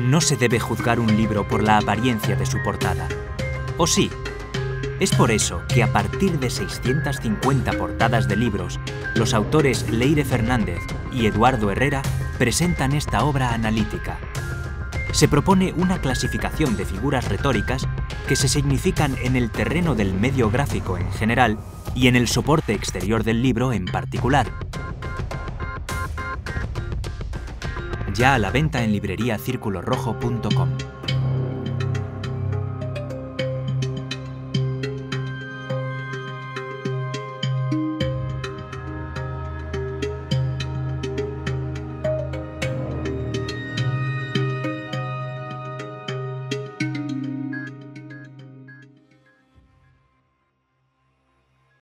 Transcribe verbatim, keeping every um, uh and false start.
No se debe juzgar un libro por la apariencia de su portada. ¿O sí? Es por eso que a partir de seiscientas cincuenta portadas de libros, los autores Leire Fernández y Eduardo Herrera presentan esta obra analítica. Se propone una clasificación de figuras retóricas que se significan en el terreno del medio gráfico en general y en el soporte exterior del libro en particular. Ya a la venta en librería círculo rojo punto com.